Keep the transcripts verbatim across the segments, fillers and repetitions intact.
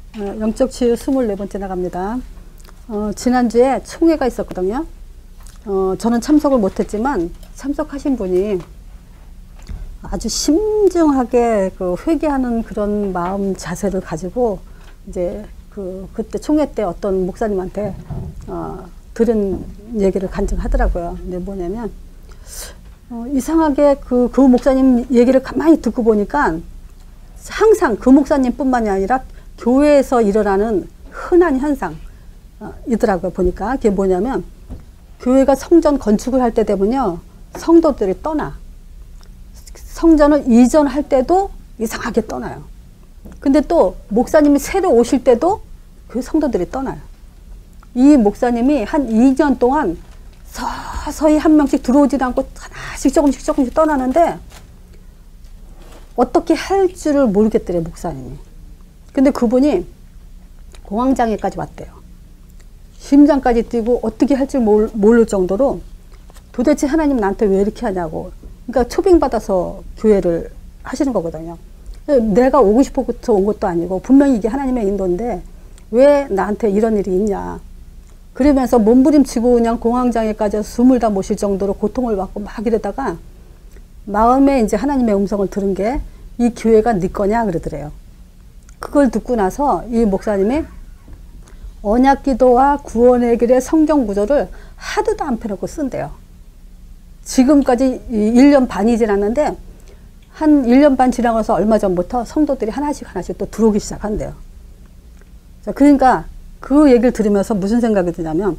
어, 영적 치유 스물네 번째 나갑니다. 어, 지난주에 총회가 있었거든요. 어, 저는 참석을 못했지만 참석하신 분이 아주 심중하게 그 회개하는 그런 마음 자세를 가지고 이제 그 그때 총회 때 어떤 목사님한테 어, 들은 얘기를 간증하더라고요. 근데 뭐냐면 어, 이상하게 그, 그 목사님 얘기를 가만히 듣고 보니까 항상 그 목사님뿐만이 아니라 교회에서 일어나는 흔한 현상 어, 이더라고요. 보니까 그게 뭐냐면 교회가 성전 건축을 할 때 되면요 성도들이 떠나 성전을 이전할 때도 이상하게 떠나요. 근데 또 목사님이 새로 오실 때도 그 성도들이 떠나요. 이 목사님이 한 이 년 동안 서서히 한 명씩 들어오지도 않고 하나씩 조금씩 조금씩 떠나는데 어떻게 할 줄을 모르겠더래요, 목사님이. 근데 그분이 공황장애까지 왔대요. 심장까지 뛰고 어떻게 할 줄 모를 정도로 도대체 하나님 나한테 왜 이렇게 하냐고. 그러니까 초빙받아서 교회를 하시는 거거든요. 내가 오고 싶어서 온 것도 아니고 분명히 이게 하나님의 인도인데 왜 나한테 이런 일이 있냐. 그러면서 몸부림치고 그냥 공황장애까지 숨을 다 못 쉴 정도로 고통을 받고 막 이러다가 마음에 이제 하나님의 음성을 들은 게 이 교회가 네 거냐 그러더래요. 그걸 듣고 나서 이 목사님이 언약기도와 구원의 길의 성경 구절을 하루도 안 펴놓고 쓴대요. 지금까지 일 년 반이 지났는데 한 일 년 반 지나가서 얼마 전부터 성도들이 하나씩 하나씩 또 들어오기 시작한대요. 자, 그러니까 그 얘기를 들으면서 무슨 생각이 드냐면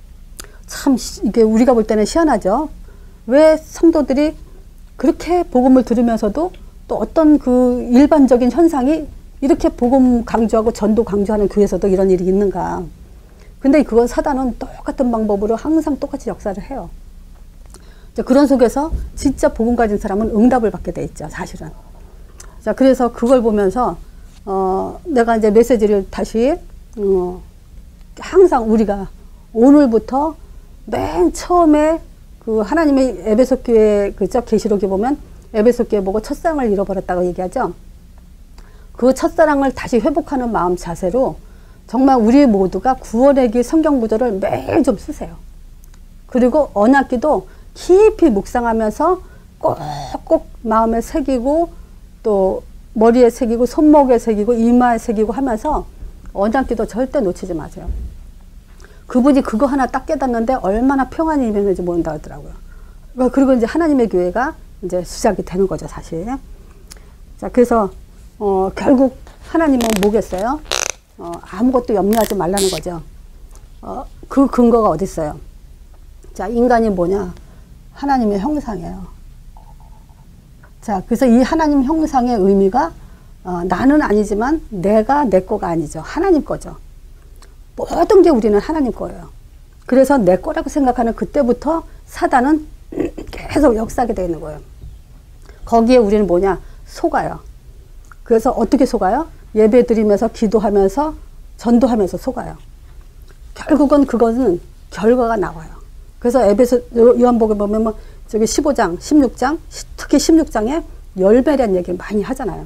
참 이게 우리가 볼 때는 희한하죠. 왜 성도들이 그렇게 복음을 들으면서도 또 어떤 그 일반적인 현상이 이렇게 복음 강조하고 전도 강조하는 교회에서도 이런 일이 있는가. 근데 그건 사단은 똑같은 방법으로 항상 똑같이 역사를 해요. 자, 그런 속에서 진짜 복음 가진 사람은 응답을 받게 돼 있죠, 사실은. 자, 그래서 그걸 보면서 어, 내가 이제 메시지를 다시 어, 항상 우리가 오늘부터 맨 처음에 그 하나님의 에베소 교회 그죠 계시록에 보면 에베소 교회 보고 첫사랑을 잃어버렸다고 얘기하죠. 그 첫사랑을 다시 회복하는 마음 자세로 정말 우리 모두가 구원의 길 성경 구절을 매일 좀 쓰세요. 그리고 언약기도 깊이 묵상하면서 꼭꼭 마음에 새기고 또 머리에 새기고 손목에 새기고 이마에 새기고 하면서 언약기도 절대 놓치지 마세요. 그분이 그거 하나 딱 깨닫는데 얼마나 평안이 임했는지 모른다 하더라고요. 그리고 이제 하나님의 교회가 이제 시작이 되는 거죠, 사실. 자, 그래서 어, 결국 하나님은 뭐겠어요? 어, 아무것도 염려하지 말라는 거죠. 어, 그 근거가 어디 있어요? 자, 인간이 뭐냐? 하나님의 형상이에요. 자, 그래서 이 하나님 형상의 의미가 어, 나는 아니지만 내가 내 거가 아니죠. 하나님 거죠. 모든 게 우리는 하나님 거예요. 그래서 내 거라고 생각하는 그때부터 사단은 계속 역사하게 되어 있는 거예요. 거기에 우리는 뭐냐? 속아요. 그래서 어떻게 속아요? 예배 드리면서 기도하면서 전도하면서 속아요. 결국은 그거는 결과가 나와요. 그래서 에베소 요한복음 보면 뭐 저기 십오 장, 십육 장, 특히 십육 장에 열배란 얘기를 많이 하잖아요.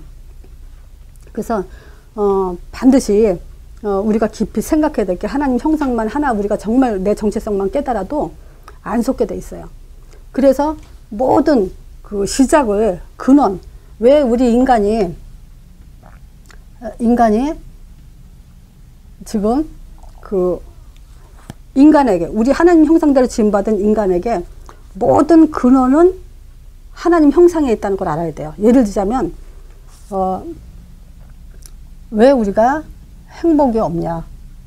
그래서 어, 반드시 어, 우리가 깊이 생각해야 될 게 하나님 형상만 하나 우리가 정말 내 정체성만 깨달아도 안 속게 돼 있어요. 그래서 모든 그 시작을 근원 왜 우리 인간이 인간이 지금 그 인간에게 우리 하나님 형상대로 지음받은 인간에게 모든 근원은 하나님 형상에 있다는 걸 알아야 돼요. 예를 들자면 어, 왜 우리가 행복이 없냐?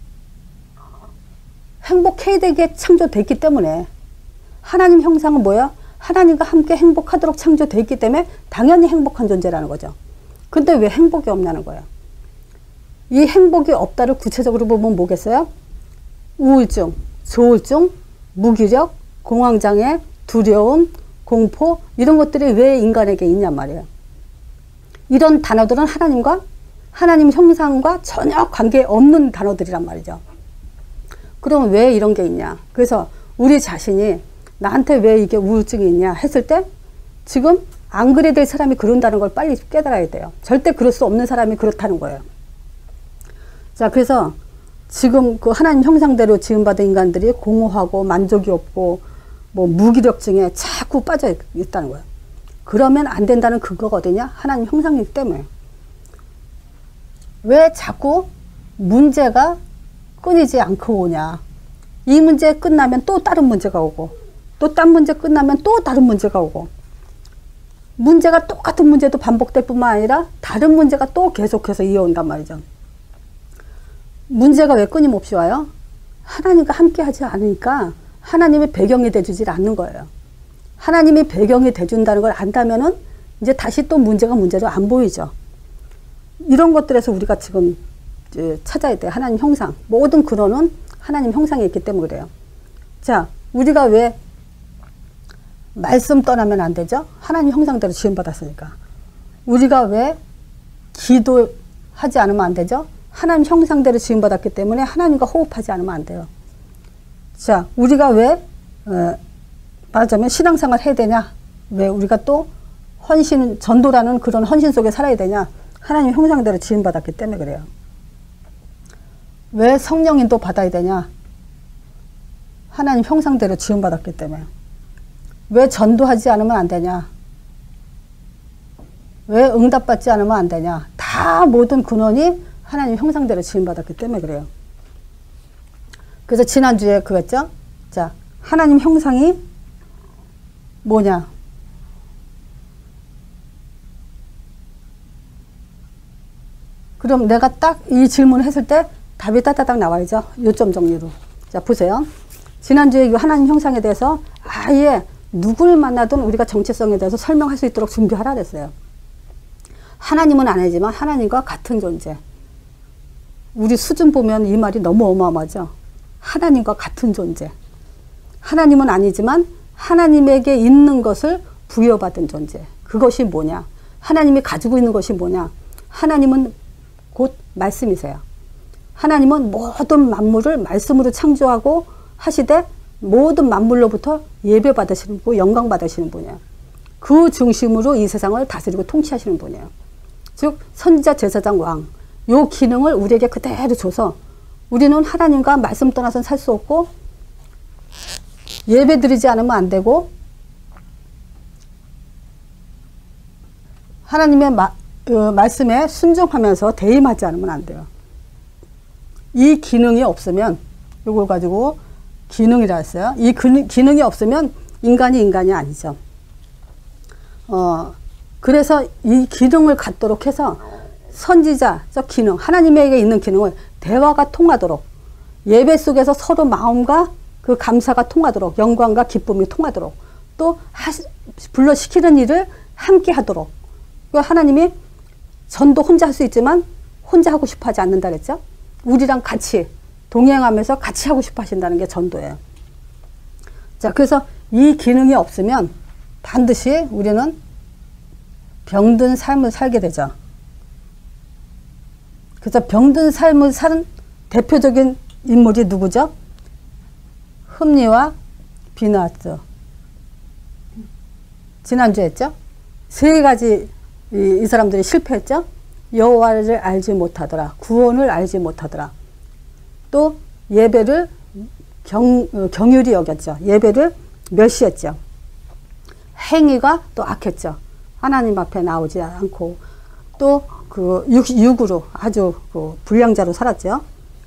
행복해야 되게 창조됐기 때문에. 하나님 형상은 뭐야? 하나님과 함께 행복하도록 창조됐기 때문에 당연히 행복한 존재라는 거죠. 근데 왜 행복이 없냐는 거예요. 이 행복이 없다를 구체적으로 보면 뭐겠어요? 우울증, 조울증, 무기력, 공황장애, 두려움, 공포 이런 것들이 왜 인간에게 있냔 말이에요. 이런 단어들은 하나님과 하나님 형상과 전혀 관계없는 단어들이란 말이죠. 그럼 왜 이런 게 있냐? 그래서 우리 자신이 나한테 왜 이게 우울증이 있냐 했을 때 지금 안 그래야 될 사람이 그런다는 걸 빨리 깨달아야 돼요. 절대 그럴 수 없는 사람이 그렇다는 거예요. 자, 그래서 지금 그 하나님 형상대로 지음받은 인간들이 공허하고 만족이 없고 뭐 무기력증에 자꾸 빠져 있다는 거예요. 그러면 안 된다는 그거거든요. 하나님 형상이기 때문에. 왜 자꾸 문제가 끊이지 않고 오냐. 이 문제 끝나면 또 다른 문제가 오고, 또 딴 문제 끝나면 또 다른 문제가 오고, 문제가 똑같은 문제도 반복될 뿐만 아니라 다른 문제가 또 계속해서 이어온단 말이죠. 문제가 왜 끊임없이 와요? 하나님과 함께 하지 않으니까 하나님의 배경이 돼주질 않는 거예요. 하나님이 배경이 돼준다는 걸 안다면은 이제 다시 또 문제가 문제로 안 보이죠. 이런 것들에서 우리가 지금 찾아야 돼요. 하나님 형상. 모든 근원은 하나님 형상에 있기 때문에 그래요. 자, 우리가 왜 말씀 떠나면 안 되죠? 하나님 형상대로 지음받았으니까. 우리가 왜 기도하지 않으면 안 되죠? 하나님 형상대로 지음받았기 때문에 하나님과 호흡하지 않으면 안 돼요. 자, 우리가 왜 어, 말하자면 신앙생활 해야 되냐? 왜 우리가 또 헌신, 전도라는 그런 헌신 속에 살아야 되냐? 하나님 형상대로 지음받았기 때문에 그래요. 왜 성령인도 받아야 되냐? 하나님 형상대로 지음받았기 때문에. 왜 전도하지 않으면 안 되냐? 왜 응답받지 않으면 안 되냐? 다 모든 근원이 하나님 형상대로 지음받았기 때문에 그래요. 그래서 지난주에 그랬죠? 자, 하나님 형상이 뭐냐? 그럼 내가 딱 이 질문을 했을 때 답이 따다닥 나와야죠. 요점 정리로. 자, 보세요. 지난주에 이 하나님 형상에 대해서 아예 누굴 만나든 우리가 정체성에 대해서 설명할 수 있도록 준비하라 그랬어요. 하나님은 아니지만 하나님과 같은 존재. 우리 수준 보면 이 말이 너무 어마어마하죠. 하나님과 같은 존재. 하나님은 아니지만 하나님에게 있는 것을 부여받은 존재. 그것이 뭐냐? 하나님이 가지고 있는 것이 뭐냐? 하나님은 곧 말씀이세요. 하나님은 모든 만물을 말씀으로 창조하고 하시되 모든 만물로부터 예배 받으시는 분, 영광 받으시는 분이에요. 그 중심으로 이 세상을 다스리고 통치하시는 분이에요. 즉 선지자, 제사장, 왕. 요 기능을 우리에게 그대로 줘서 우리는 하나님과 말씀 떠나서는 살 수 없고 예배 드리지 않으면 안 되고 하나님의 마, 어, 말씀에 순종하면서 대임하지 않으면 안 돼요. 이 기능이 없으면 이걸 가지고 기능이라 했어요. 이 기능이 없으면 인간이 인간이 아니죠. 어, 그래서 이 기능을 갖도록 해서 선지자적 기능, 하나님에게 있는 기능을 대화가 통하도록 예배 속에서 서로 마음과 그 감사가 통하도록 영광과 기쁨이 통하도록 또 하시, 불러시키는 일을 함께 하도록 하나님이 전도 혼자 할 수 있지만 혼자 하고 싶어 하지 않는다 그랬죠. 우리랑 같이 동행하면서 같이 하고 싶어 하신다는 게 전도예요. 자, 그래서 이 기능이 없으면 반드시 우리는 병든 삶을 살게 되죠. 그래서 병든 삶을 사는 대표적인 인물이 누구죠? 흠니와 비느하스. 지난주에 했죠? 세 가지 이, 이 사람들이 실패했죠? 여호와를 알지 못하더라. 구원을 알지 못하더라. 또 예배를 경, 경휼히 여겼죠. 예배를 멸시했죠. 행위가 또 악했죠. 하나님 앞에 나오지 않고 또 그 육으로 아주 그 불량자로 살았죠.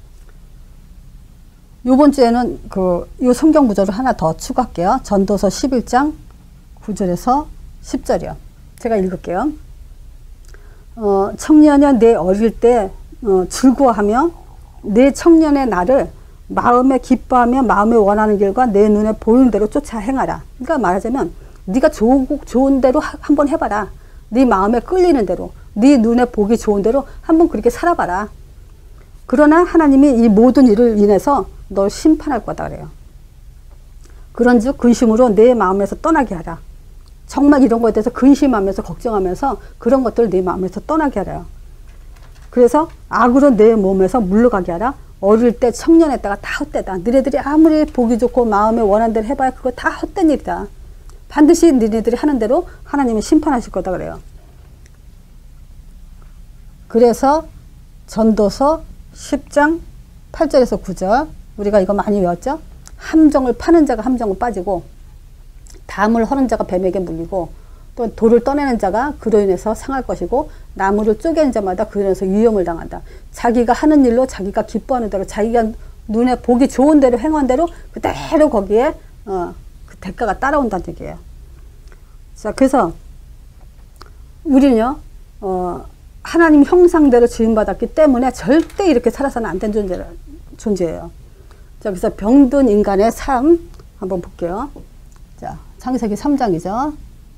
요번 주에는 그 요 성경 구절을 하나 더 추가할게요. 전도서 십일 장 구 절에서 십 절이요. 제가 읽을게요. 어, 청년이여 내 어릴 때 어, 즐거워하며 내 청년의 날을 마음에 기뻐하며 마음에 원하는 길과 내 눈에 보이는 대로 쫓아 행하라. 그러니까 말하자면 네가 좋은, 좋은 대로 하, 한번 해봐라. 네 마음에 끌리는 대로 네 눈에 보기 좋은 대로 한번 그렇게 살아봐라. 그러나 하나님이 이 모든 일을 인해서 널 심판할 거다 그래요. 그런즉 근심으로 내 마음에서 떠나게 하라. 정말 이런 것에 대해서 근심하면서 걱정하면서 그런 것들을 내 마음에서 떠나게 하래요. 그래서 악으로 내 몸에서 물러가게 하라. 어릴 때 청년의 때가 다 헛되다. 너희들이 아무리 보기 좋고 마음에 원하는 대로 해봐야 그거 다 헛된 일이다. 반드시 너희들이 하는 대로 하나님이 심판하실 거다 그래요. 그래서 전도서 십 장 팔 절에서 구 절 우리가 이거 많이 외웠죠? 함정을 파는 자가 함정을 빠지고 담을 허는 자가 뱀에게 물리고 또 돌을 떠내는 자가 그로 인해서 상할 것이고 나무를 쪼개는 자마다 그로 인해서 위험을 당한다. 자기가 하는 일로 자기가 기뻐하는 대로 자기가 눈에 보기 좋은 대로 행한 대로 그대로 거기에 어, 그 대가가 따라온다는 얘기예요. 자, 그래서 우리는요 어, 하나님 형상대로 지음받았기 때문에 절대 이렇게 살아서는 안 된 존재, 존재예요. 자, 그래서 병든 인간의 삶 한번 볼게요. 자, 창세기 삼 장이죠.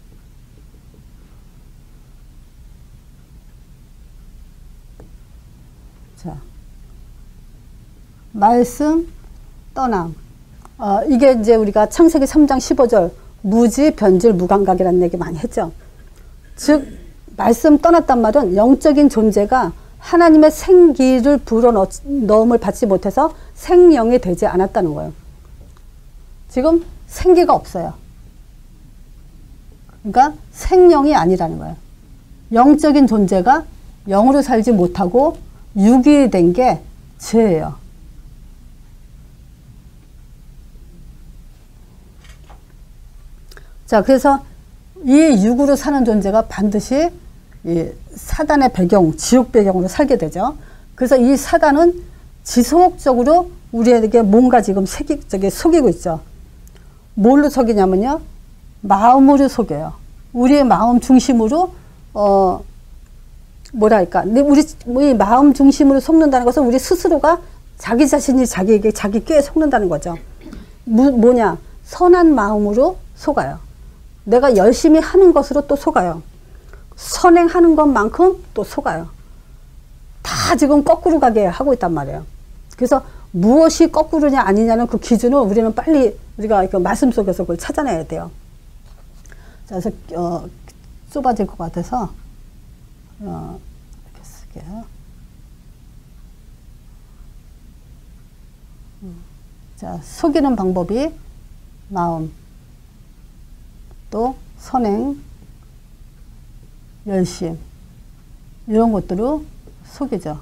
자, 말씀 떠남. 어, 이게 이제 우리가 창세기 삼 장 십오 절 무지, 변질, 무감각이라는 얘기 많이 했죠. 즉 말씀 떠났단 말은 영적인 존재가 하나님의 생기를 불어넣음을 받지 못해서 생령이 되지 않았다는 거예요. 지금 생기가 없어요. 그러니까 생령이 아니라는 거예요. 영적인 존재가 영으로 살지 못하고 육이 된 게 죄예요. 자, 그래서 이 육으로 사는 존재가 반드시 이 사단의 배경, 지옥 배경으로 살게 되죠. 그래서 이 사단은 지속적으로 우리에게 뭔가 지금 새기, 저기 속이고 있죠. 뭘로 속이냐면요. 마음으로 속여요. 우리의 마음 중심으로, 어, 뭐랄까. 우리, 우리 마음 중심으로 속는다는 것은 우리 스스로가 자기 자신이 자기에게 자기 꾀에 속는다는 거죠. 뭐, 뭐냐. 선한 마음으로 속아요. 내가 열심히 하는 것으로 또 속아요. 선행하는 것만큼 또 속아요. 다 지금 거꾸로 가게 하고 있단 말이에요. 그래서 무엇이 거꾸로냐 아니냐는 그 기준을 우리는 빨리 우리가 그 말씀 속에서 그걸 찾아내야 돼요. 자, 그래서 어, 좁아질 것 같아서 어, 이렇게 쓸게요. 자, 속이는 방법이 마음, 또 선행, 열심 이런 것들로 속이죠.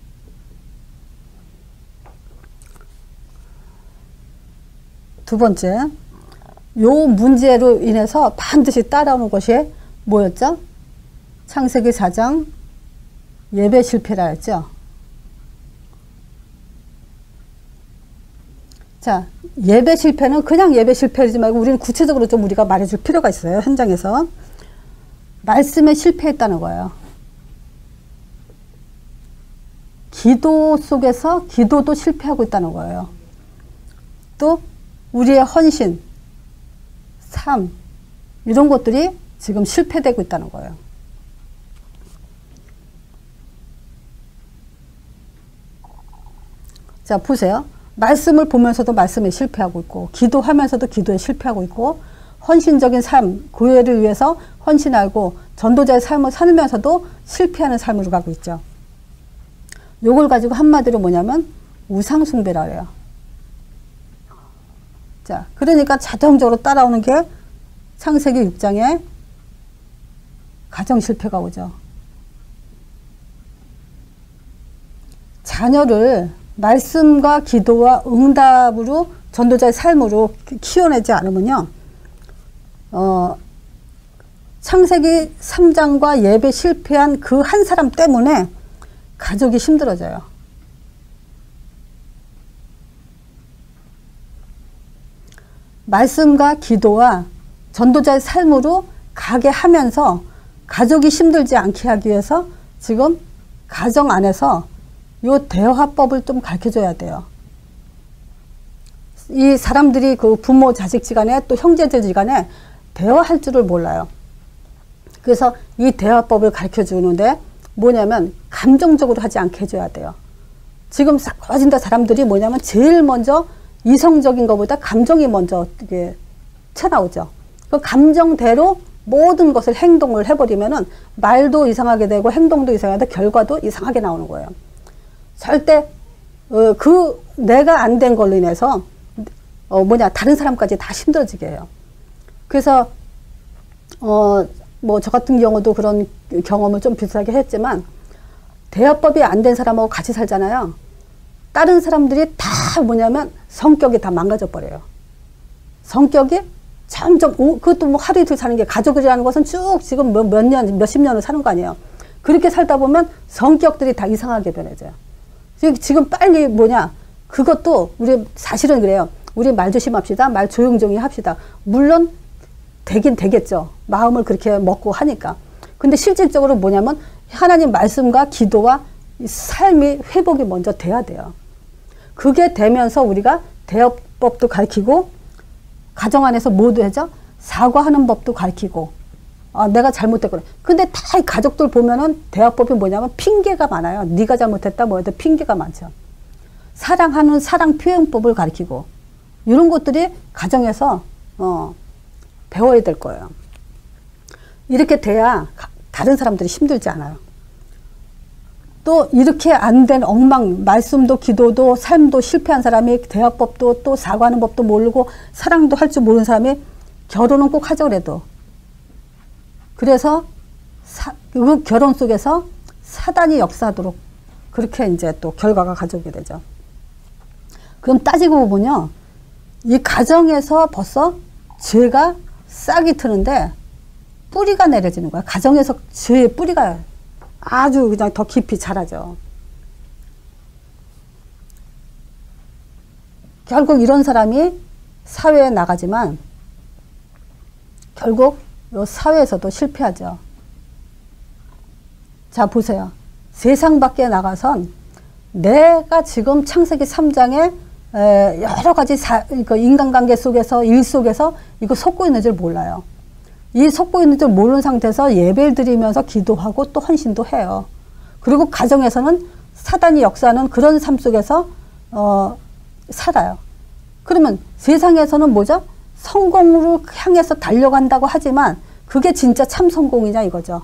두 번째, 요 문제로 인해서 반드시 따라오는 것이 뭐였죠? 창세기 사 장 예배 실패라 했죠. 자, 예배 실패는 그냥 예배 실패이지 말고 우리는 구체적으로 좀 우리가 말해줄 필요가 있어요. 현장에서. 말씀에 실패했다는 거예요. 기도 속에서 기도도 실패하고 있다는 거예요. 또 우리의 헌신, 삶 이런 것들이 지금 실패되고 있다는 거예요. 자, 보세요. 말씀을 보면서도 말씀에 실패하고 있고 기도하면서도 기도에 실패하고 있고 헌신적인 삶, 교회를 위해서 헌신하고 전도자의 삶을 살면서도 실패하는 삶으로 가고 있죠. 요걸 가지고 한마디로 뭐냐면 우상숭배라 그래요. 자, 그러니까 자동적으로 따라오는 게 창세기 육 장에 가정 실패가 오죠. 자녀를 말씀과 기도와 응답으로 전도자의 삶으로 키워내지 않으면요. 어, 창세기 삼 장과 예배 실패한 그 한 사람 때문에 가족이 힘들어져요. 말씀과 기도와 전도자의 삶으로 가게 하면서 가족이 힘들지 않게 하기 위해서 지금 가정 안에서 요 대화법을 좀 가르쳐줘야 돼요. 이 사람들이 그 부모 자식지간에 또 형제들지간에 대화할 줄을 몰라요. 그래서 이 대화법을 가르쳐 주는데 뭐냐면 감정적으로 하지 않게 해줘야 돼요. 지금 거진다 사람들이 뭐냐면 제일 먼저 이성적인 것보다 감정이 먼저 이게 튀어나오죠. 그 감정대로 모든 것을 행동을 해버리면은 말도 이상하게 되고 행동도 이상하게 되고 결과도 이상하게 나오는 거예요. 절대 어, 그 내가 안 된 걸로 인해서 어, 뭐냐 다른 사람까지 다 힘들어지게 해요. 그래서 어, 뭐 저 같은 경우도 그런 경험을 좀 비슷하게 했지만 대화법이 안 된 사람하고 같이 살잖아요. 다른 사람들이 다 뭐냐면 성격이 다 망가져 버려요. 성격이 점점, 오, 그것도 뭐 하루 이틀 사는 게 가족이라는 것은 쭉 지금 몇, 몇 년, 몇십 년을 사는 거 아니에요. 그렇게 살다 보면 성격들이 다 이상하게 변해져요. 지금 빨리 뭐냐, 그것도 우리 사실은 그래요. 우리 말 조심합시다. 말 조용조용히 합시다. 물론 되긴 되겠죠. 마음을 그렇게 먹고 하니까. 근데 실질적으로 뭐냐면 하나님 말씀과 기도와 삶이 회복이 먼저 돼야 돼요. 그게 되면서 우리가 대화법도 가르치고 가정 안에서 뭐도 하죠? 사과하는 법도 가르치고 아, 내가 잘못했구나. 근데 다 가족들 보면은 대화법이 뭐냐면 핑계가 많아요. 네가 잘못했다 뭐해도 핑계가 많죠. 사랑하는 사랑 표현법을 가르치고 이런 것들이 가정에서 어, 배워야 될 거예요. 이렇게 돼야 다른 사람들이 힘들지 않아요. 또 이렇게 안 된 엉망, 말씀도 기도도 삶도 실패한 사람이 대화법도 또 사과하는 법도 모르고 사랑도 할 줄 모르는 사람이 결혼은 꼭 하자 그래도. 그래서 사, 그 결혼 속에서 사단이 역사하도록 그렇게 이제 또 결과가 가져오게 되죠. 그럼 따지고 보면요. 이 가정에서 벌써 죄가 싹이 트는데 뿌리가 내려지는 거야. 가정에서 죄의 뿌리가 아주 그냥 더 깊이 자라죠. 결국 이런 사람이 사회에 나가지만 결국 이 사회에서도 실패하죠. 자 보세요. 세상 밖에 나가선 내가 지금 창세기 삼 장에 여러 가지 사, 인간관계 속에서 일 속에서 이거 속고 있는 줄 몰라요. 이 속고 있는 줄 모르는 상태에서 예배를 드리면서 기도하고 또 헌신도 해요. 그리고 가정에서는 사단이 역사하는 그런 삶 속에서 어, 살아요. 그러면 세상에서는 뭐죠? 성공으로 향해서 달려간다고 하지만 그게 진짜 참 성공이냐 이거죠.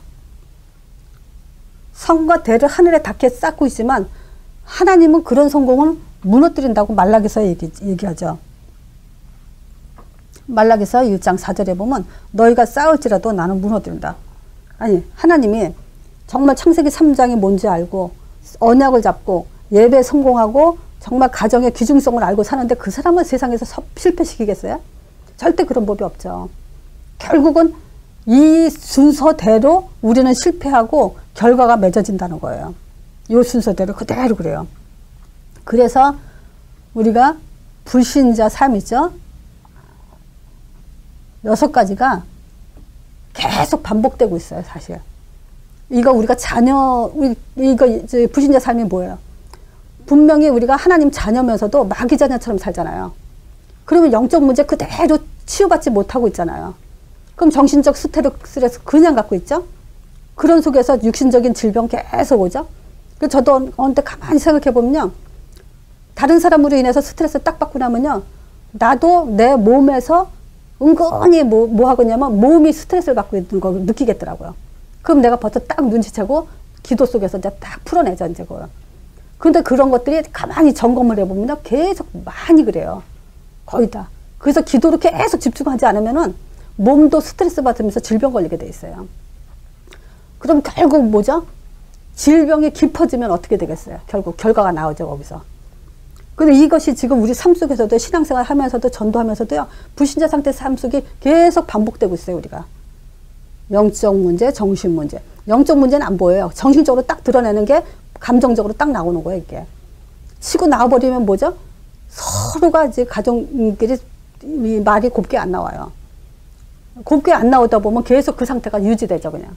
성과 대를 하늘에 닿게 쌓고 있지만 하나님은 그런 성공을 무너뜨린다고 말라기서 얘기, 얘기하죠. 말라기서 일 장 사 절에 보면 너희가 싸울지라도 나는 무너뜨린다. 아니 하나님이 정말 창세기 삼 장이 뭔지 알고 언약을 잡고 예배에 성공하고 정말 가정의 귀중성을 알고 사는데 그 사람은 세상에서 실패시키겠어요? 절대 그런 법이 없죠. 결국은 이 순서대로 우리는 실패하고 결과가 맺어진다는 거예요. 이 순서대로 그대로 그래요. 그래서 우리가 불신자 삶이죠. 여섯 가지가 계속 반복되고 있어요, 사실. 이거 우리가 자녀, 이거 불신자 삶이 뭐예요? 분명히 우리가 하나님 자녀면서도 마귀 자녀처럼 살잖아요. 그러면 영적 문제 그대로 치유받지 못하고 있잖아요. 그럼 정신적 스트레스 그냥 갖고 있죠? 그런 속에서 육신적인 질병 계속 오죠? 그래서 저도 어느 때 가만히 생각해 보면요. 다른 사람으로 인해서 스트레스 딱 받고 나면요. 나도 내 몸에서 은근히 뭐, 뭐 하겠냐면 몸이 스트레스를 받고 있는 걸 느끼겠더라고요. 그럼 내가 벌써 딱 눈치채고 기도 속에서 이제 딱 풀어내죠, 이제 그걸. 근데 그런 것들이 가만히 점검을 해보면 계속 많이 그래요. 거의 다. 그래서 기도로 계속 집중하지 않으면은 몸도 스트레스 받으면서 질병 걸리게 돼 있어요. 그럼 결국 뭐죠? 질병이 깊어지면 어떻게 되겠어요? 결국 결과가 나오죠, 거기서. 근데 이것이 지금 우리 삶 속에서도 신앙생활 하면서도 전도하면서도요, 불신자 상태 삶 속에 계속 반복되고 있어요, 우리가. 영적 문제, 정신 문제. 영적 문제는 안 보여요. 정신적으로 딱 드러내는 게 감정적으로 딱 나오는 거예요, 이게. 치고 나와버리면 뭐죠? 서로가 이제 가정끼리 이 말이 곱게 안 나와요. 곱게 안 나오다 보면 계속 그 상태가 유지되죠, 그냥.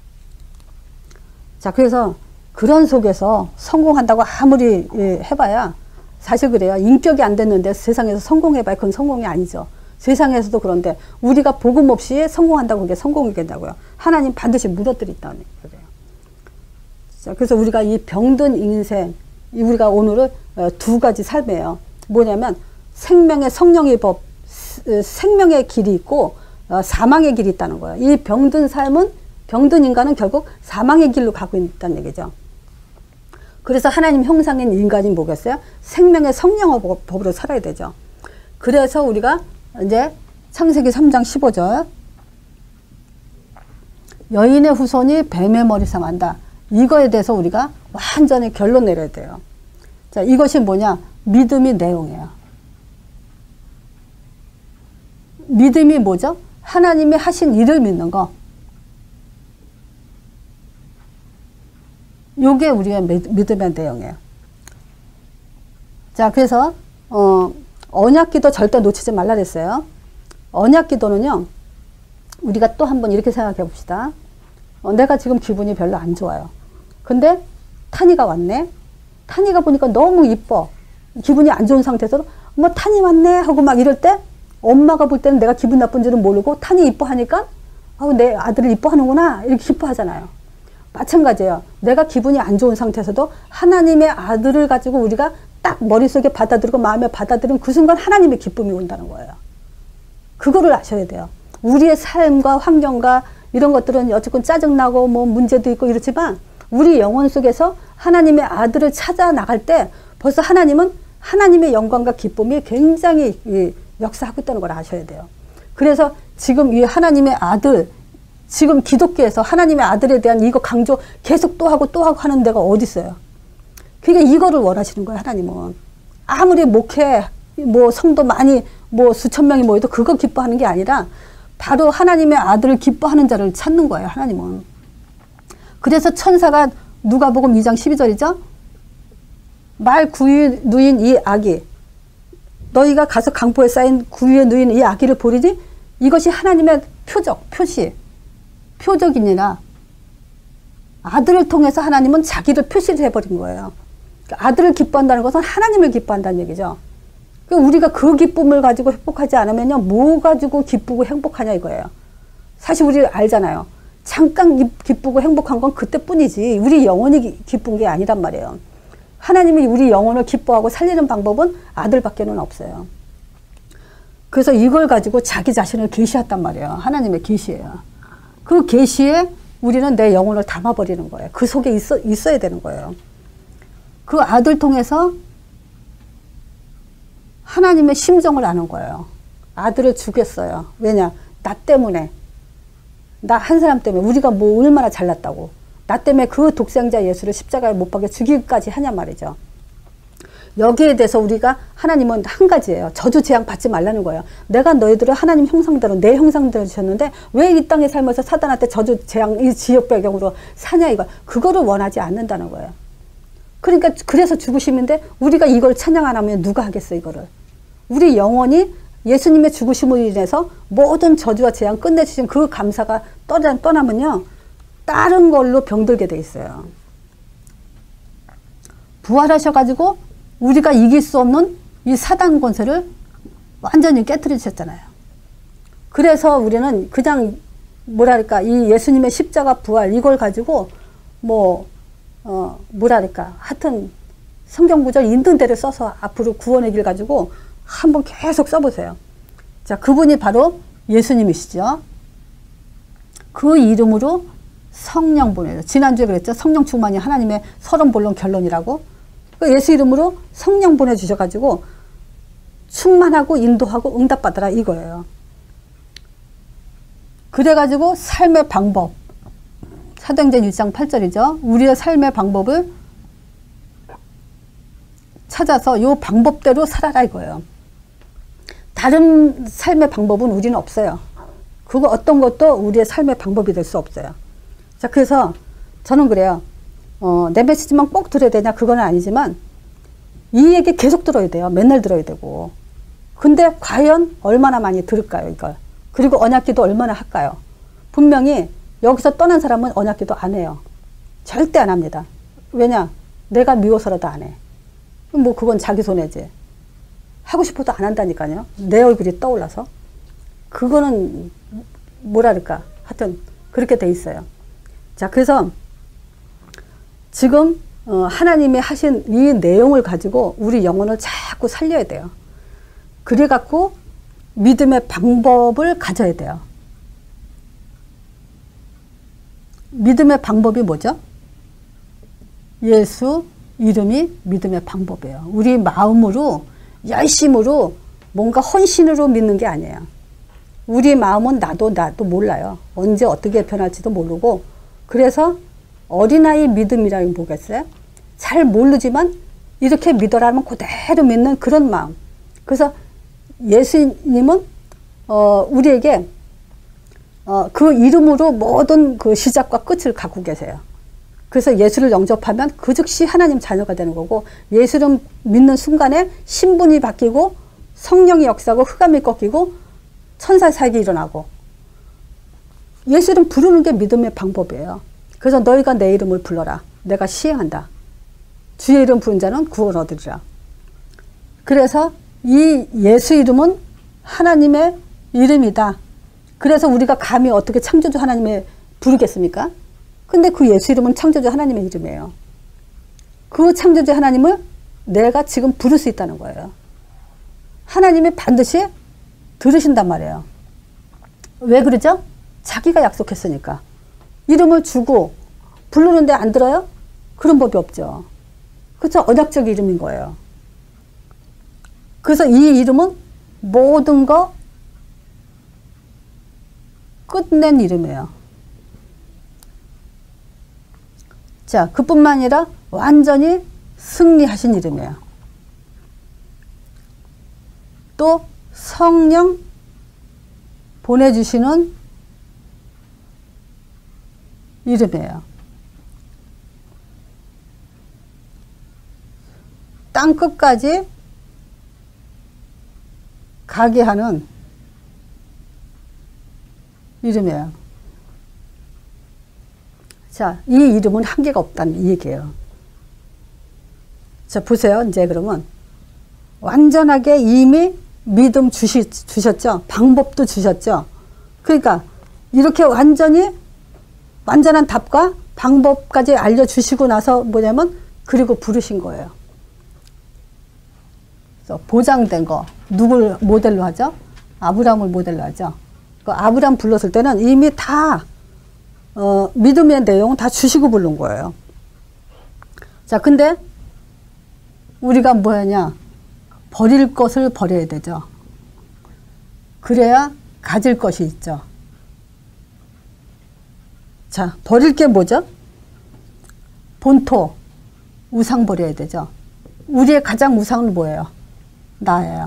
자, 그래서 그런 속에서 성공한다고 아무리 해봐야 사실 그래요. 인격이 안 됐는데 세상에서 성공해봐야 그건 성공이 아니죠. 세상에서도 그런데 우리가 복음 없이 성공한다고 그게 성공이겠다고요. 하나님 반드시 무너뜨린다는 거예요. 자, 그래서 우리가 이 병든 인생, 우리가 오늘은 두 가지 삶이에요. 뭐냐면 생명의 성령의 법, 생명의 길이 있고 사망의 길이 있다는 거예요. 이 병든 삶은, 병든 인간은 결국 사망의 길로 가고 있다는 얘기죠. 그래서 하나님 형상인 인간이 뭐겠어요? 생명의 성령의 법으로 살아야 되죠. 그래서 우리가 이제 창세기 삼 장 십오 절 여인의 후손이 뱀의 머리 삼한다. 이거에 대해서 우리가 완전히 결론 내려야 돼요. 자, 이것이 뭐냐? 믿음의 내용이에요. 믿음이 뭐죠? 하나님이 하신 일을 믿는 거. 요게 우리의 믿음의 내용이에요. 자, 그래서 어, 언약기도 절대 놓치지 말라 그랬어요. 언약기도는요, 우리가 또 한번 이렇게 생각해 봅시다. 어, 내가 지금 기분이 별로 안 좋아요. 근데 탄이가 왔네. 탄이가 보니까 너무 이뻐. 기분이 안 좋은 상태에서 뭐 탄이 왔네 하고 막 이럴 때 엄마가 볼 때는 내가 기분 나쁜 줄은 모르고 탄이 이뻐하니까 아, 내 아들을 이뻐하는구나 이렇게 기뻐하잖아요. 마찬가지예요. 내가 기분이 안 좋은 상태에서도 하나님의 아들을 가지고 우리가 딱 머릿속에 받아들이고 마음에 받아들이면 그 순간 하나님의 기쁨이 온다는 거예요. 그거를 아셔야 돼요. 우리의 삶과 환경과 이런 것들은 어쨌건 짜증나고 뭐 문제도 있고 이렇지만 우리 영혼 속에서 하나님의 아들을 찾아 나갈 때 벌써 하나님은 하나님의 영광과 기쁨이 굉장히 역사하고 있다는 걸 아셔야 돼요. 그래서 지금 이 하나님의 아들, 지금 기독교에서 하나님의 아들에 대한 이거 강조 계속 또 하고 또 하고 하는 데가 어디 있어요? 그러니까 이거를 원하시는 거예요, 하나님은. 아무리 목회, 뭐 성도 많이 뭐 수천 명이 모여도 그거 기뻐하는 게 아니라 바로 하나님의 아들을 기뻐하는 자를 찾는 거예요, 하나님은. 그래서 천사가 누가복음 이 장 십이 절이죠. 말 구유에 누인 이 아기, 너희가 가서 강포에 쌓인 구유에 누인 이 아기를 보리니 이것이 하나님의 표적, 표시, 표적이니라. 아들을 통해서 하나님은 자기를 표시를 해버린 거예요. 그러니까 아들을 기뻐한다는 것은 하나님을 기뻐한다는 얘기죠. 그러니까 우리가 그 기쁨을 가지고 행복하지 않으면요, 뭐 가지고 기쁘고 행복하냐 이거예요. 사실 우리 알잖아요. 잠깐 기쁘고 행복한 건 그때뿐이지 우리 영혼이 기쁜 게 아니란 말이에요. 하나님이 우리 영혼을 기뻐하고 살리는 방법은 아들밖에는 없어요. 그래서 이걸 가지고 자기 자신을 계시했단 말이에요. 하나님의 계시예요. 그 계시에 우리는 내 영혼을 담아버리는 거예요. 그 속에 있어, 있어야 되는 거예요. 그 아들 통해서 하나님의 심정을 아는 거예요. 아들을 주겠어요. 왜냐? 나 때문에. 나 한 사람 때문에. 우리가 뭐 얼마나 잘났다고. 나 때문에 그 독생자 예수를 십자가에 못 박여 죽이기까지 하냐 말이죠. 여기에 대해서 우리가 하나님은 한 가지예요. 저주 재앙 받지 말라는 거예요. 내가 너희들을 하나님 형상대로 내 형상대로 주셨는데 왜 이 땅에 살면서 사단한테 저주 재앙 이 지역 배경으로 사냐 이거. 그거를 원하지 않는다는 거예요. 그러니까 그래서 죽으심인데 우리가 이걸 찬양 안 하면 누가 하겠어 이거를. 우리 영혼이 예수님의 죽으심으로 인해서 모든 저주와 재앙 끝내주신 그 감사가 떠나, 떠나면요. 다른 걸로 병들게 돼 있어요. 부활하셔가지고 우리가 이길 수 없는 이 사단 권세를 완전히 깨트리셨잖아요. 그래서 우리는 그냥 뭐랄까 이 예수님의 십자가 부활 이걸 가지고 뭐 어 뭐랄까 하여튼 성경 구절 있는 대로 써서 앞으로 구원의 길 가지고 한번 계속 써보세요. 자, 그분이 바로 예수님이시죠. 그 이름으로 성령 보내요. 지난주에 그랬죠. 성령 충만이 하나님의 서론 본론 결론이라고. 그 예수 이름으로 성령 보내주셔가지고 충만하고 인도하고 응답받아라 이거예요. 그래가지고 삶의 방법. 사도행전 일 장 팔 절이죠. 우리의 삶의 방법을 찾아서 이 방법대로 살아라 이거예요. 다른 삶의 방법은 우리는 없어요. 그거 어떤 것도 우리의 삶의 방법이 될 수 없어요. 자, 그래서 저는 그래요. 어, 내 메시지만 꼭 들어야 되냐? 그건 아니지만 이 얘기 계속 들어야 돼요. 맨날 들어야 되고. 근데 과연 얼마나 많이 들을까요, 이걸? 그리고 언약기도 얼마나 할까요? 분명히 여기서 떠난 사람은 언약기도 안 해요. 절대 안 합니다. 왜냐? 내가 미워서라도 안 해. 뭐 그건 자기 손해지. 하고 싶어도 안 한다니까요. 내 얼굴이 떠올라서. 그거는 뭐랄까. 하여튼 그렇게 돼 있어요. 자, 그래서 지금 어, 하나님이 하신 이 내용을 가지고 우리 영혼을 자꾸 살려야 돼요. 그래갖고 믿음의 방법을 가져야 돼요. 믿음의 방법이 뭐죠? 예수 이름이 믿음의 방법이에요. 우리 마음으로 열심으로 뭔가 헌신으로 믿는 게 아니에요. 우리 마음은 나도 나도 몰라요. 언제 어떻게 변할지도 모르고. 그래서 어린아이 믿음이라고 보겠어요? 잘 모르지만 이렇게 믿어라면 그대로 믿는 그런 마음. 그래서 예수님은 어, 우리에게 어, 그 이름으로 모든 그 시작과 끝을 갖고 계세요. 그래서 예수를 영접하면 그 즉시 하나님 자녀가 되는 거고, 예수를 믿는 순간에 신분이 바뀌고 성령이 역사하고 흑암이 꺾이고 천사 사역이 일어나고, 예수를 부르는 게 믿음의 방법이에요. 그래서 너희가 내 이름을 불러라. 내가 시행한다. 주의 이름 부른 자는 구원 얻으리라. 그래서 이 예수 이름은 하나님의 이름이다. 그래서 우리가 감히 어떻게 창조주 하나님의 부르겠습니까? 근데 그 예수 이름은 창조주 하나님의 이름이에요. 그 창조주 하나님을 내가 지금 부를 수 있다는 거예요. 하나님이 반드시 들으신단 말이에요. 왜 그러죠? 자기가 약속했으니까. 이름을 주고 부르는데 안 들어요? 그런 법이 없죠. 그렇죠? 언약적 이름인 거예요. 그래서 이 이름은 모든 거 끝낸 이름이에요. 자, 그뿐만 아니라 완전히 승리하신 이름이에요. 또 성령 보내주시는 이름이에요. 땅 끝까지 가게 하는 이름이에요. 자, 이 이름은 한계가 없다는 이 얘기예요. 자, 보세요. 이제 그러면 완전하게 이미 믿음 주시, 주셨죠. 방법도 주셨죠. 그러니까 이렇게 완전히 완전한 답과 방법까지 알려주시고 나서 뭐냐면 그리고 부르신 거예요. 그래서 보장된 거 누굴 모델로 하죠? 아브라함을 모델로 하죠. 그 아브라함 불렀을 때는 이미 다 어, 믿음의 내용 다 주시고 부른 거예요. 자, 근데 우리가 뭐 하냐? 버릴 것을 버려야 되죠. 그래야 가질 것이 있죠. 자, 버릴 게 뭐죠? 본토, 우상 버려야 되죠. 우리의 가장 우상은 뭐예요? 나예요.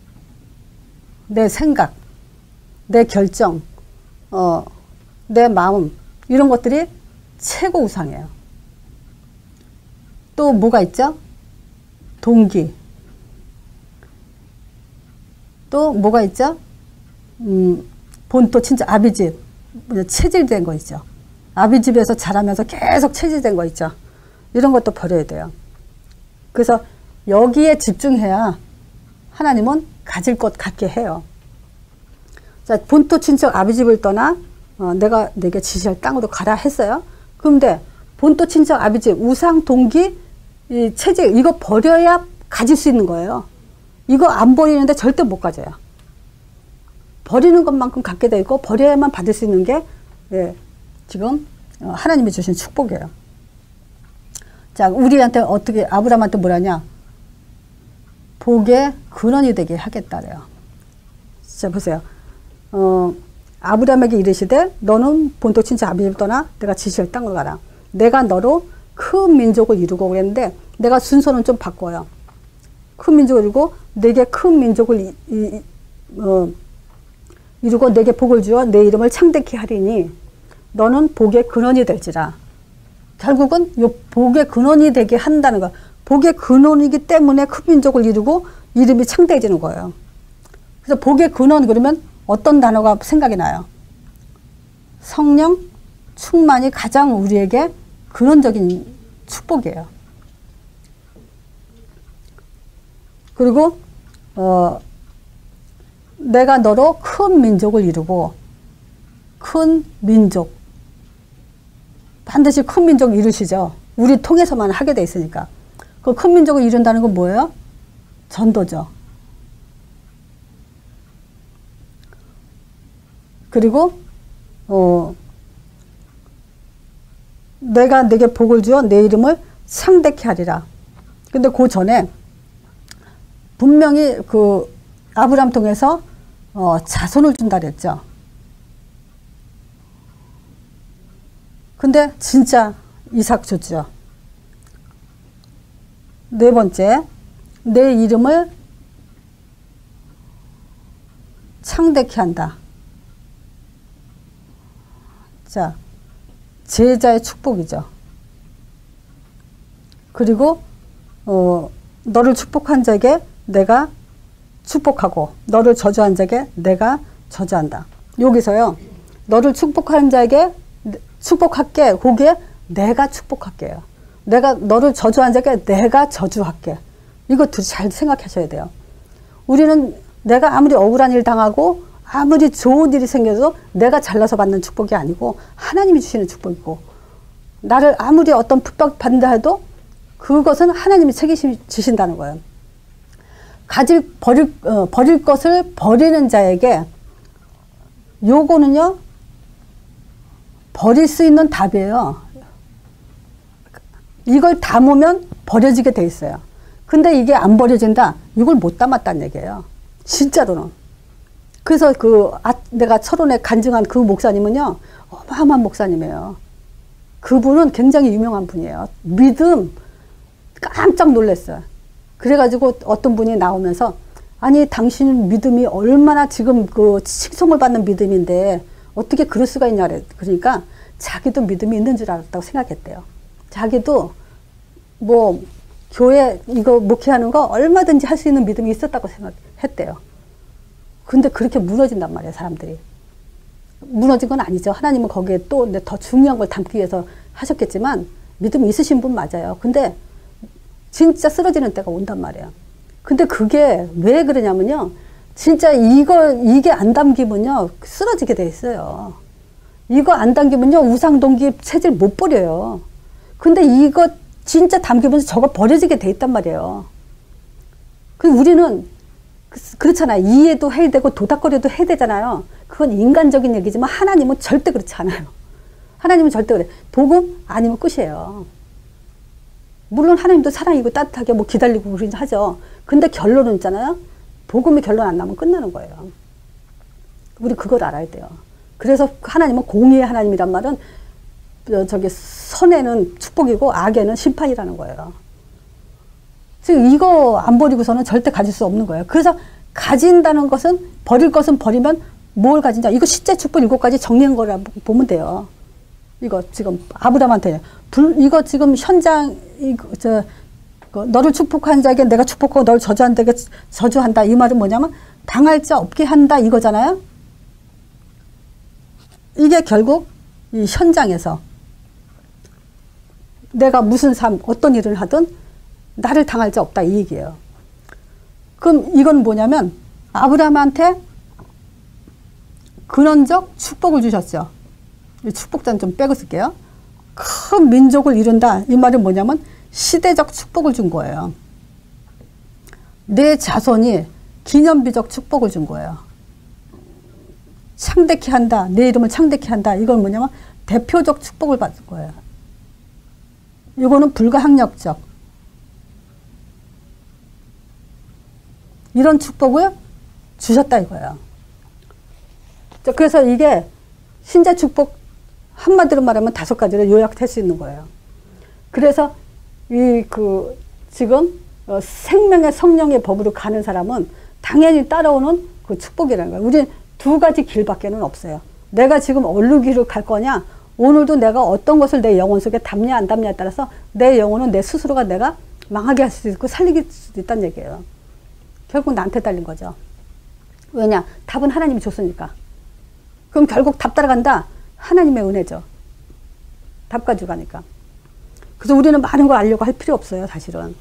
내 생각, 내 결정, 어, 내 마음, 이런 것들이 최고 우상이에요. 또 뭐가 있죠? 동기. 또 뭐가 있죠? 음, 본토 친척 아비집, 체질된 거 있죠. 아비집에서 자라면서 계속 체질된 거 있죠. 이런 것도 버려야 돼요. 그래서 여기에 집중해야 하나님은 가질 것 같게 해요. 자, 본토 친척 아비집을 떠나 어, 내가 내게 지시할 땅으로 가라 했어요. 그런데 본토 친척 아비집, 우상, 동기, 이 체질, 이거 버려야 가질 수 있는 거예요. 이거 안 버리는데 절대 못 가져요. 버리는 것만큼 갖게 돼 있고 버려야만 받을 수 있는 게 예, 지금 하나님이 주신 축복이에요. 자, 우리한테 어떻게 아브라함한테 뭐라냐? 복의 근원이 되게 하겠다래요. 자, 보세요. 어, 아브라함에게 이르시되 너는 본토 친척 아비집을 떠나 내가 지시할 땅으로 가라. 내가 너로 큰 민족을 이루고 그랬는데 내가 순서는 좀 바꿔요. 큰 민족을 이루고 내게 큰 민족을 이, 이, 어, 이루고 내게 복을 주어 내 이름을 창대케 하리니 너는 복의 근원이 될지라. 결국은 이 복의 근원이 되게 한다는 거. 복의 근원이기 때문에 큰 민족을 이루고 이름이 창대해지는 거예요. 그래서 복의 근원 그러면 어떤 단어가 생각이 나요? 성령 충만이 가장 우리에게 근원적인 축복이에요. 그리고 어, 내가 너로 큰 민족을 이루고 큰 민족 반드시 큰 민족 이루시죠. 우리 통해서만 하게 돼 있으니까. 그 큰 민족을 이룬다는 건 뭐예요? 전도죠. 그리고 어, 내가 내게 복을 주어 내 이름을 창대케 하리라. 근데 그 전에 분명히 그 아브라함 통해서 어, 자손을 준다 그랬죠. 근데 진짜 이삭 줬죠. 네 번째, 내 이름을 창대케 한다. 자, 제자의 축복이죠. 그리고 어, 너를 축복한 자에게 내가 축복하고 너를 저주한 자에게 내가 저주한다. 여기서요, 너를 축복하는 자에게 축복할게, 거기에 내가 축복할게요. 내가 너를 저주한 자에게 내가 저주할게. 이거 둘이 잘 생각하셔야 돼요. 우리는 내가 아무리 억울한 일 당하고 아무리 좋은 일이 생겨도 내가 잘나서 받는 축복이 아니고 하나님이 주시는 축복이고, 나를 아무리 어떤 핍박 받는다 해도 그것은 하나님이 책임을 지신다는 거예요. 가질 버릴 어, 버릴 것을 버리는 자에게 요거는요, 버릴 수 있는 답이에요. 이걸 담으면 버려지게 돼 있어요. 근데 이게 안 버려진다, 이걸 못 담았다는 얘기예요. 진짜로는. 그래서 그 아, 내가 철원에 간증한 그 목사님은요, 어마어마한 목사님이에요. 그분은 굉장히 유명한 분이에요. 믿음 깜짝 놀랐어요. 그래가지고 어떤 분이 나오면서, 아니 당신 믿음이 얼마나 지금 그 칭송을 받는 믿음인데 어떻게 그럴 수가 있냐 그래. 그러니까 자기도 믿음이 있는 줄 알았다고 생각했대요. 자기도 뭐 교회 이거 목회하는 거 얼마든지 할 수 있는 믿음이 있었다고 생각했대요. 근데 그렇게 무너진단 말이에요, 사람들이. 무너진 건 아니죠. 하나님은 거기에 또 더 중요한 걸 담기 위해서 하셨겠지만 믿음이 있으신 분 맞아요. 근데 진짜 쓰러지는 때가 온단 말이에요. 근데 그게 왜 그러냐면요, 진짜 이거 이게 안 담기면요 쓰러지게 돼 있어요. 이거 안 담기면요 우상동기 체질 못 버려요. 근데 이거 진짜 담기면서 저거 버려지게 돼 있단 말이에요. 그 우리는 그렇잖아요. 이해도 해야 되고 도닥거려도 해야 되잖아요. 그건 인간적인 얘기지만 하나님은 절대 그렇지 않아요. 하나님은 절대 그래. 복음 아니면 끝이에요. 물론 하나님도 사랑이고 따뜻하게 뭐 기다리고 그러긴 하죠. 근데 결론은 있잖아요. 복음이 결론 안 나면 끝나는 거예요. 우리 그걸 알아야 돼요. 그래서 하나님은 공의의 하나님이란 말은 저기 선에는 축복이고 악에는 심판이라는 거예요. 지금 이거 안 버리고서는 절대 가질 수 없는 거예요. 그래서 가진다는 것은, 버릴 것은 버리면 뭘 가진다. 이거 십째 축복 일곱 가지 정리한 거라 보면 돼요. 이거 지금 아브라함한테 불, 이거 지금 현장 이거 저 너를 축복한 자에게 내가 축복하고 너를 저주한 자에게 저주한다. 이 말은 뭐냐면 당할 자 없게 한다 이거잖아요. 이게 결국 이 현장에서 내가 무슨 삶, 어떤 일을 하든 나를 당할 자 없다 이 얘기예요. 그럼 이건 뭐냐면 아브라함한테 근원적 축복을 주셨죠. 이 축복자는 좀 빼고 쓸게요. 큰 민족을 이룬다. 이 말은 뭐냐면 시대적 축복을 준 거예요. 내 자손이 기념비적 축복을 준 거예요. 창대케 한다. 내 이름을 창대케 한다. 이건 뭐냐면 대표적 축복을 받은 거예요. 이거는 불가항력적. 이런 축복을 주셨다 이거예요. 그래서 이게 신자 축복 한마디로 말하면 다섯 가지를 요약할 수 있는 거예요. 그래서 이 그 지금 어 생명의 성령의 법으로 가는 사람은 당연히 따라오는 그 축복이라는 거예요. 우리는 두 가지 길밖에는 없어요. 내가 지금 어느 길을 갈 거냐, 오늘도 내가 어떤 것을 내 영혼 속에 담냐 안 담냐에 따라서 내 영혼은 내 스스로가 내가 망하게 할 수도 있고 살리게 수도 있다는 얘기예요. 결국 나한테 달린 거죠. 왜냐? 답은 하나님이 줬으니까. 그럼 결국 답 따라간다. 하나님의 은혜죠. 답 가지고 가니까. 그래서 우리는 많은 걸 알려고 할 필요 없어요, 사실은.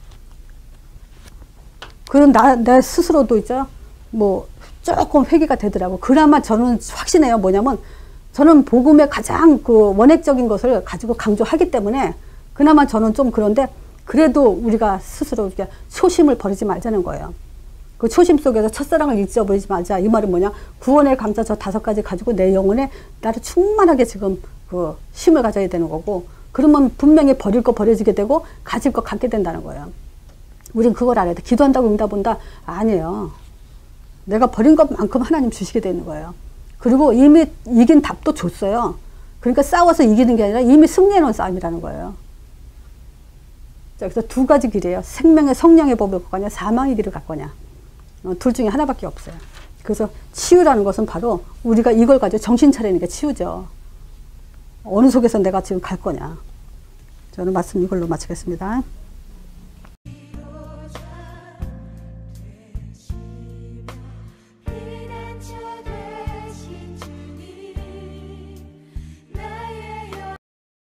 그런 나, 내 스스로도 있죠. 뭐, 조금 회개가 되더라고. 그나마 저는 확신해요. 뭐냐면, 저는 복음의 가장 그 원액적인 것을 가지고 강조하기 때문에, 그나마 저는 좀 그런데, 그래도 우리가 스스로 이렇게 초심을 버리지 말자는 거예요. 그 초심 속에서 첫사랑을 잊어버리지 말자. 이 말은 뭐냐? 구원의 감사 저 다섯 가지 가지고 내 영혼에 나를 충만하게 지금 그 힘을 가져야 되는 거고, 그러면 분명히 버릴 거 버려지게 되고 가질 거 갖게 된다는 거예요. 우린 그걸 알아야 돼. 기도한다고 응답온다? 아니에요. 내가 버린 것만큼 하나님 주시게 되는 거예요. 그리고 이미 이긴 답도 줬어요. 그러니까 싸워서 이기는 게 아니라 이미 승리해 놓은 싸움이라는 거예요. 자, 그래서 두 가지 길이에요. 생명의 성령의 법을 갈 거냐, 사망의 길을 갈 거냐. 어, 둘 중에 하나밖에 없어요. 그래서 치유라는 것은 바로 우리가 이걸 가지고 정신 차리는 게 치유죠. 어느 속에서 내가 지금 갈 거냐. 저는 말씀 이걸로 마치겠습니다.